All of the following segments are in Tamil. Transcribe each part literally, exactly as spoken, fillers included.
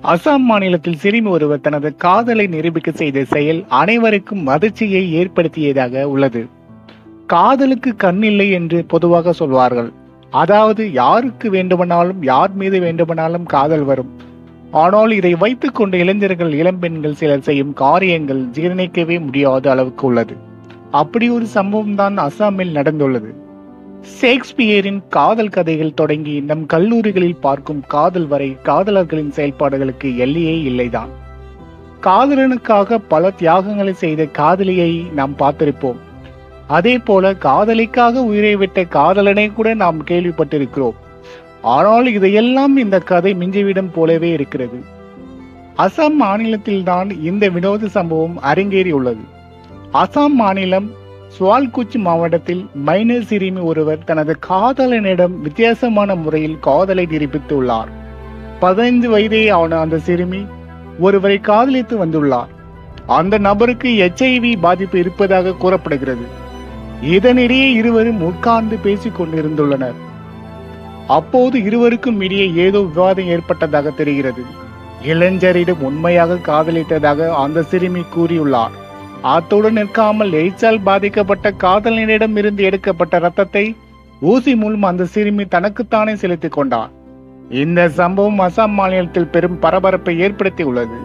அசாம் மாநிலத்தில் சிறுமி ஒருவர் தனது காதலை நிரூபிக்க செய்த செயல் அனைவருக்கும் அதிர்ச்சியை ஏற்படுத்தியதாக உள்ளது. காதலுக்கு கண் இல்லை என்று பொதுவாக சொல்வார்கள். அதாவது யாருக்கு வேண்டுமானாலும் யார் மீது வேண்டுமானாலும் காதல் வரும். ஆனால் இதை வைத்துக் கொண்ட இளைஞர்கள் இளம்பெண்கள் சிலர் செய்யும் காரியங்கள் ஜீரணிக்கவே முடியாத அளவுக்கு உள்ளது. அப்படி ஒரு சம்பவம் தான் அசாமில் நடந்துள்ளது. ஷேக்ஸ்பியரின் காதல் கதைகள் தொடங்கி நம் கல்லூரிகளில் பார்க்கும் காதல் வரை காதலர்களின் செயல்பாடுகளுக்கு எல்லையே இல்லைதான். காதலனுக்காக பல தியாகங்களை செய்த காதலியை நாம் பார்த்திருப்போம். அதே போல காதலிக்காக உயிரை விட்ட காதலனை கூட நாம் கேள்விப்பட்டிருக்கிறோம். ஆனால் இதையெல்லாம் இந்த கதை மிஞ்சிவிடும் போலவே இருக்கிறது. அசாம் மாநிலத்தில் தான் இந்த வினோத சம்பவம் அரங்கேறியுள்ளது. அசாம் மாநிலம் சுவால்குச்சி மாவட்டத்தில் மைனர் சிறுமி ஒருவர் தனது காதலனிடம் வித்தியாசமான முறையில் காதலை நிரூபித்துள்ளார். பதினைந்து வயதே ஆன அந்த சிறுமி ஒருவரை காதலித்து வந்துள்ளார். அந்த நபருக்கு எச் ஐ வி பாதிப்பு இருப்பதாக கூறப்படுகிறது. இதனிடையே இருவரும் உட்கார்ந்து பேசிக் கொண்டிருந்துள்ளனர். அப்போது இருவருக்கும் இடையே ஏதோ விவாதம் ஏற்பட்டதாக தெரிகிறது. இளைஞரிடம் உண்மையாக காதலித்ததாக அந்த சிறுமி கூறியுள்ளார். அத்துடன் நிற்காமல் எய்ட்ஸால் பாதிக்கப்பட்ட காதலனிடம் இருந்து எடுக்கப்பட்ட ரத்தத்தை ஊசி மூலம் அந்த சிறுமி தனக்குத்தானே செலுத்திக் கொண்டார். இந்த சம்பவம் அசாம் மாநிலத்தில் பெரும் பரபரப்பை ஏற்படுத்தி உள்ளது.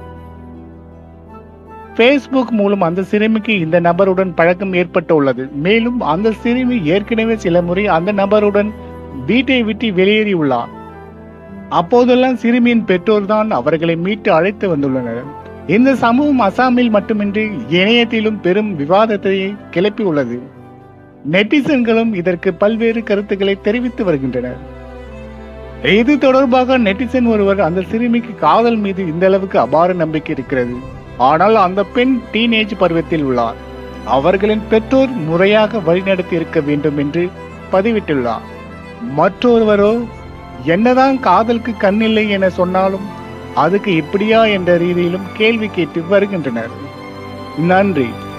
பேஸ்புக் மூலம் அந்த சிறுமிக்கு இந்த நபருடன் பழக்கம் ஏற்பட்டு உள்ளது. மேலும் அந்த சிறுமி ஏற்கனவே சில முறை அந்த நபருடன் வீட்டை விட்டு வெளியேறியுள்ளார். அப்போதெல்லாம் சிறுமியின் பெற்றோர் தான் அவர்களை மீட்டு அழைத்து வந்துள்ளனர். இந்த சம்பவம் அசாமில் மட்டுமின்றி இணையத்திலும் பெரும் விவாதத்தை கிளப்பி உள்ளது. நெட்டிசன்களும் இதற்கு பல்வேறு கருத்துக்களை தெரிவித்து வருகின்றனர். இது தொடர்பாக நெட்டிசன் ஒருவர், அந்த சிறுமிக்கு காதல் மீது இந்த அளவுக்கு அபார நம்பிக்கை இருக்கிறது. ஆனால் அந்த பெண் டீனேஜ் பருவத்தில் உள்ளார். அவர்களின் பெற்றோர் முறையாக வழிநடத்தி இருக்க வேண்டும் என்று பதிவிட்டுள்ளார். மற்றொருவரோ, என்னதான் காதலுக்கு கண்ணில்லை என சொன்னாலும் அதுக்கு இப்படியா என்ற ரீதியிலும் கேள்வி கேட்டு வருகின்றனர். நன்றி.